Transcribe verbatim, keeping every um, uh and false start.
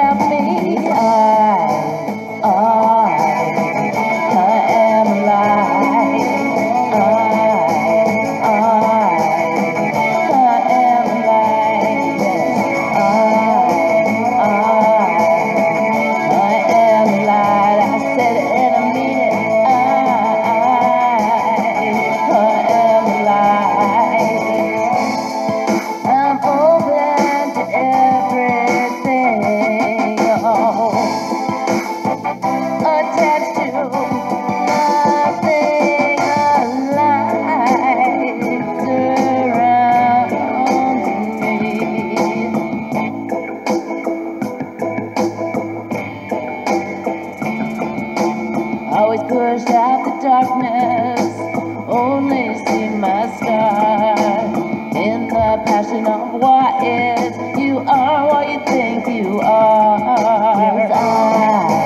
about me. I, I, I am alive. I, I, I am alive. Yes, I, I, I am alive. I said it and I mean it. I, I am alive. I'm open to everything, oh, attached to nothing alive surrounds me. Always pushed out the darkness, only see my star. In the passion of what is, you are what you think you are. Yes, I